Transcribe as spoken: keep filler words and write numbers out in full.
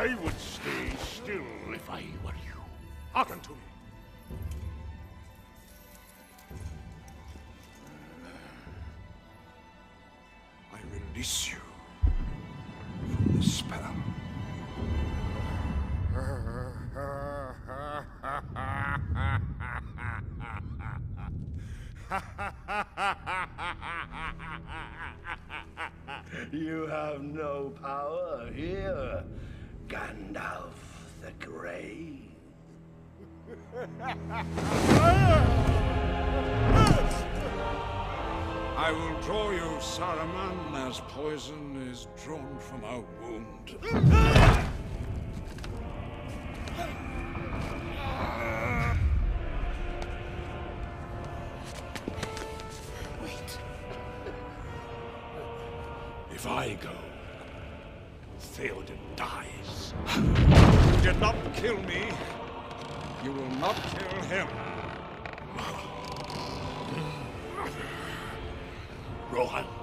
I would stay still if I were you. Hearken to me. I release you from the spell. You have no power here, Gandalf the Grey. I will draw you, Saruman, as poison is drawn from a wound. Wait. If I go, Theoden dies. You did not kill me. You will not kill him. Rohan.